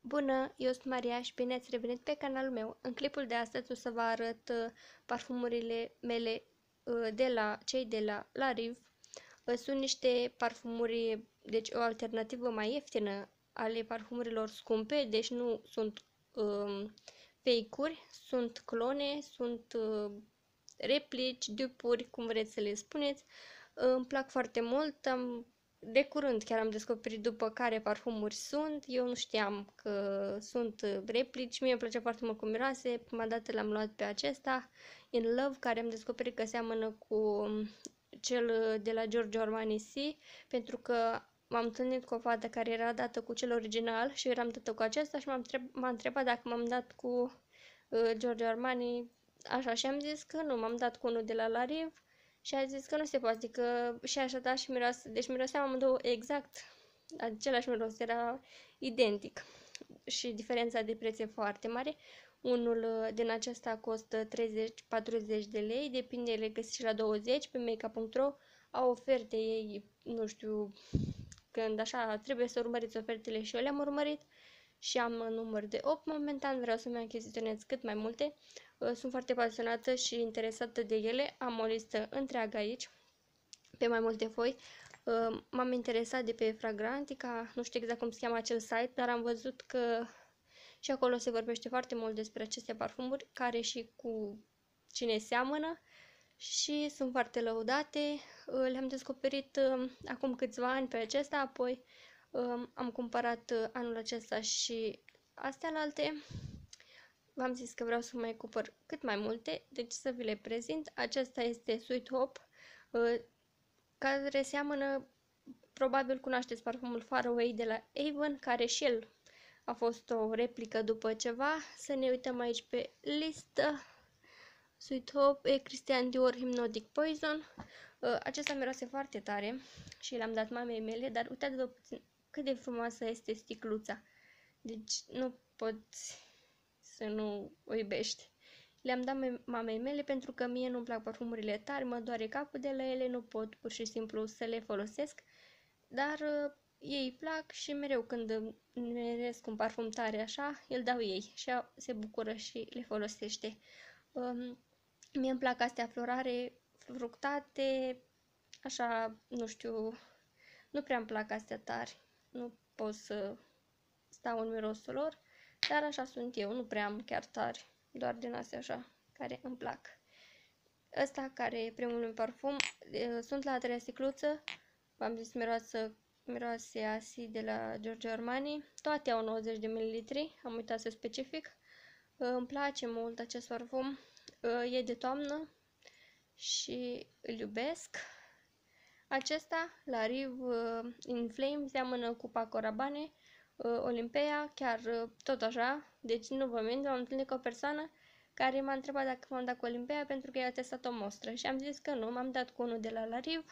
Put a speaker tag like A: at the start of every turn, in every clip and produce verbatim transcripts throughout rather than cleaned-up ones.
A: Bună, eu sunt Maria și bine ați revenit pe canalul meu. În clipul de astăzi o să vă arăt uh, parfumurile mele uh, de la cei de la La Rive. Uh, sunt niște parfumuri, deci o alternativă mai ieftină ale parfumurilor scumpe, deci nu sunt um, fake-uri, sunt clone, sunt uh, replici, dupuri, cum vreți să le spuneți. Uh, îmi plac foarte mult, am de curând chiar am descoperit după care parfumuri sunt. Eu nu știam că sunt replici. Mie îmi place foarte mult cum miroase. Prima dată l-am luat pe acesta, In Love, care am descoperit că seamănă cu cel de la Giorgio Armani C, pentru că m-am întâlnit cu o fată care era dată cu cel original și eu eram dată cu acesta și m-am întreb, m-a întrebat dacă m-am dat cu uh, Giorgio Armani așa și am zis că nu, m-am dat cu unul de la La Rive și a zis că nu se poate, că și așa da și miroase, deci miroseam amândouă exact același miros, era identic și diferența de preț e foarte mare. Unul uh, din acesta costă treizeci patruzeci de lei, depinde, le găsiți și la douăzeci pe makeup punct ro, au oferte ei, nu știu, când așa trebuie să urmăriți ofertele și eu le-am urmărit și am număr de opt momentan, vreau să-mi achiziționez cât mai multe. Sunt foarte pasionată și interesată de ele, am o listă întreagă aici, pe mai multe foi. M-am interesat de pe Fragrantica, nu știu exact cum se cheamă acel site, dar am văzut că și acolo se vorbește foarte mult despre aceste parfumuri, care și cu cine seamănă și sunt foarte lăudate. Le-am descoperit acum câțiva ani pe acesta, apoi am cumpărat anul acesta și astea la alte. V-am zis că vreau să mai cumpăr cât mai multe, deci să vi le prezint. Acesta este Sweet Hope, care seamănă, probabil cunoașteți parfumul Far Away de la Avon, care și el a fost o replică după ceva. Să ne uităm aici pe listă. Sweet Hope, e Christian Dior Hypnotic Poison. Acesta miroase foarte tare și l-am dat mamei mele, dar uitați-vă puțin cât de frumoasă este sticluța. Deci nu poți să nu o iubești. Le-am dat mamei mele pentru că mie nu-mi plac parfumurile tari, mă doare capul de la ele, nu pot pur și simplu să le folosesc, dar uh, ei plac și mereu când meresc un parfum tare așa, îl dau ei și ea se bucură și le folosește. Um, mie îmi plac astea florare, fructate, așa, nu știu, nu prea îmi plac astea tari, nu pot să stau în mirosul lor, dar așa sunt eu, nu prea am chiar tari, doar din astea așa, care îmi plac. Ăsta care e primul meu parfum, sunt la a treia sticluță, v-am zis miroase, miroase Asi de la Giorgio Armani, toate au nouăzeci de mililitri, am uitat să specific. Îmi place mult acest parfum, e de toamnă și îl iubesc. Acesta, La Rive In Flame, seamănă cu Paco Rabanne, Olimpea, chiar tot așa, deci nu vă mint, am întâlnit cu o persoană care m-a întrebat dacă m-am dat cu Olimpea pentru că i-a testat o mostră și am zis că nu, m-am dat cu unul de la La Rive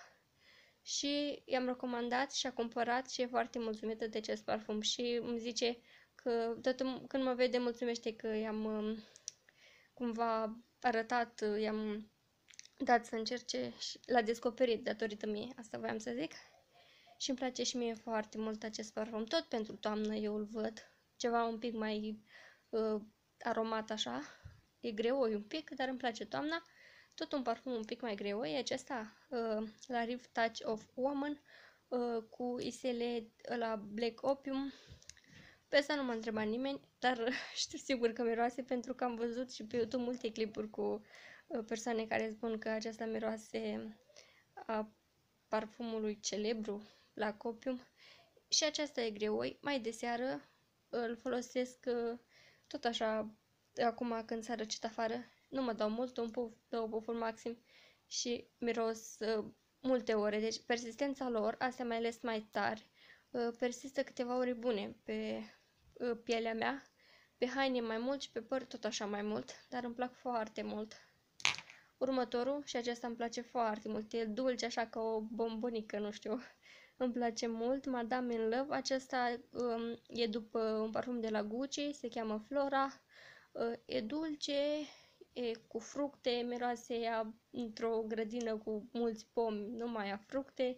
A: și i-am recomandat și a cumpărat și e foarte mulțumită de acest parfum și îmi zice că tot când mă vede mulțumește că i-am cumva arătat, i-am dat să încerce și l-a descoperit datorită mie, asta voiam să zic. Și îmi place și mie foarte mult acest parfum, tot pentru toamnă eu îl văd, ceva un pic mai uh, aromat așa, e greoi un pic, dar îmi place toamna, tot un parfum un pic mai greoi, acesta uh, La Rive Touch of Woman, uh, cu isele la Black Opium. Pe asta nu m-a întrebat nimeni, dar știu sigur că miroase pentru că am văzut și pe YouTube multe clipuri cu uh, persoane care spun că aceasta miroase a parfumului celebru la Copium și aceasta e greoi. Mai de seară îl folosesc uh, tot așa, acum când s-a răcit afară, nu mă dau mult, un puf, două pufuri maxim și miros uh, multe ore, deci persistența lor, astea mai ales mai tari, uh, persistă câteva ore bune pe uh, pielea mea, pe haine mai mult și pe păr tot așa mai mult, dar îmi plac foarte mult. Următorul, și acesta îmi place foarte mult, e dulce, așa ca o bombonică, nu știu, îmi place mult, Madame in Love, acesta um, e după un parfum de la Gucci, se cheamă Flora, uh, e dulce, e cu fructe, miroase ea într-o grădină cu mulți pomi, numai a fructe,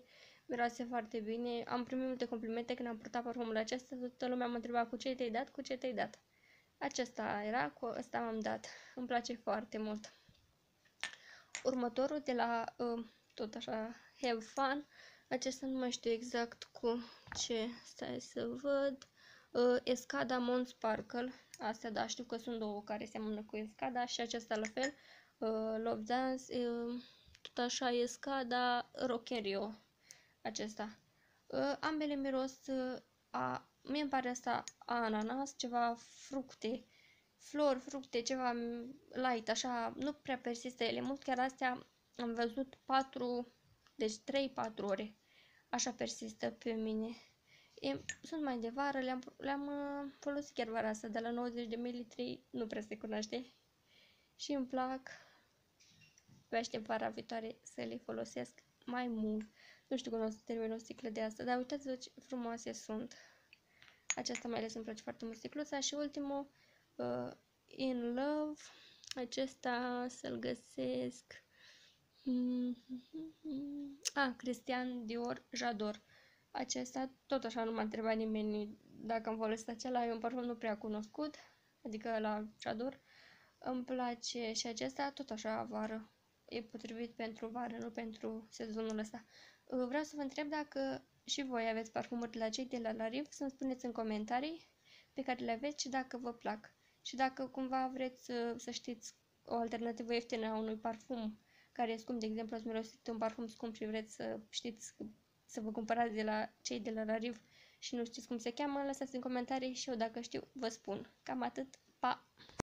A: miroase foarte bine. Am primit multe complimente când am purtat parfumul acesta, toată lumea mă întreba cu ce te-ai dat, cu ce te-ai dat. Acesta era, cu ăsta m-am dat. Îmi place foarte mult. Următorul de la, uh, tot așa, Have Fun. Acesta nu mai știu exact cu ce, stai să văd. Uh, Escada Mon Sparkle. Astea, da, știu că sunt două care seamănă cu Escada și acesta la fel. Uh, Love Dance, uh, tot așa, Escada, Rock in Rio. Acesta. Uh, ambele miros uh, a, mie îmi pare asta ananas, ceva fructe, flori, fructe, ceva light, așa, nu prea persistă ele mult, chiar astea am văzut patru, deci trei patru ore, așa persistă pe mine. E, sunt mai de vară, le-am, le-am uh, folosit chiar vara asta, de la nouăzeci de mililitri, nu prea se cunoaște și îmi plac, pe aștept vara viitoare să le folosesc mai mult. Nu știu când o să termin o sticlă de asta, dar uitați-vă ce frumoase sunt. Aceasta mai ales îmi place foarte mult sticluța și ultimul, uh, In Love, acesta să-l găsesc. Ah, Christian Dior J'adore. Acesta, tot așa nu m-a întrebat nimeni dacă am folosit acela, e un parfum nu prea cunoscut, adică la J'adore. Îmi place și acesta, tot așa vară. E potrivit pentru vară, nu pentru sezonul ăsta. Vreau să vă întreb dacă și voi aveți parfumuri de la cei de la La Riv, să-mi spuneți în comentarii pe care le aveți și dacă vă plac. Și dacă cumva vreți să, să știți o alternativă ieftină a unui parfum care e scump, de exemplu, ați mirosit un parfum scump și vreți să știți să vă cumpărați de la cei de la La Riv și nu știți cum se cheamă, lăsați în comentarii și eu dacă știu vă spun. Cam atât, pa!